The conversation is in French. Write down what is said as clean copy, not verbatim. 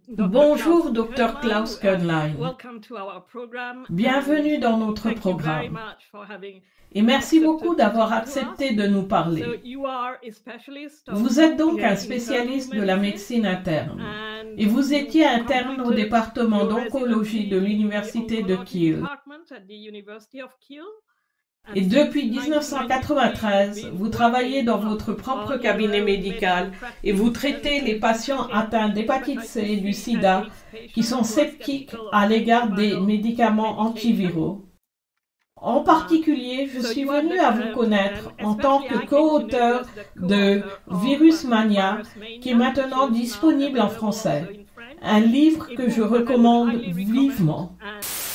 Bonjour, Dr Klaus Köhnlein. Bienvenue dans notre programme. Et merci beaucoup d'avoir accepté de nous parler. Vous êtes donc un spécialiste de la médecine interne. Et vous étiez interne au département d'oncologie de l'université de Kiel. Et depuis 1993, vous travaillez dans votre propre cabinet médical et vous traitez les patients atteints d'hépatite C et du sida qui sont sceptiques à l'égard des médicaments antiviraux. En particulier, je suis venue à vous connaître en tant que co-auteur de Virus Mania, qui est maintenant disponible en français, un livre que je recommande vivement.